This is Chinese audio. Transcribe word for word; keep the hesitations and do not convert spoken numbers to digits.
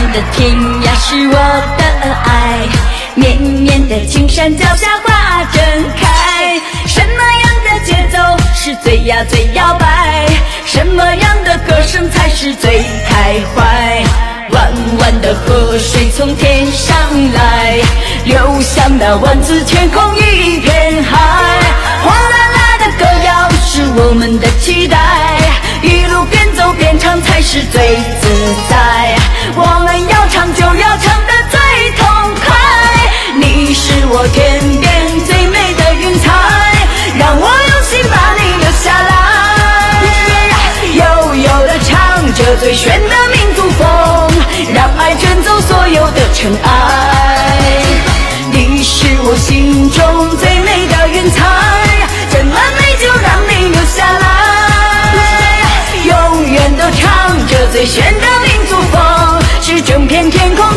的天涯是我的爱，绵绵的青山脚下花正开。什么样的节奏是最呀最摇摆？什么样的歌声才是最开怀？弯弯的河水从天上来，流向那万紫天空一片海。哗啦啦的歌谣是我们的期待，一路边走边唱才是最自在。我们要唱就要唱得最痛快，你是我天边最美的云彩，让我用心把你留下来。悠悠地唱着最炫的民族风，让爱卷走所有的尘埃。你是我心中最美的云彩，这么美就让你留下来。永远都唱着最炫的民族风，是整片天空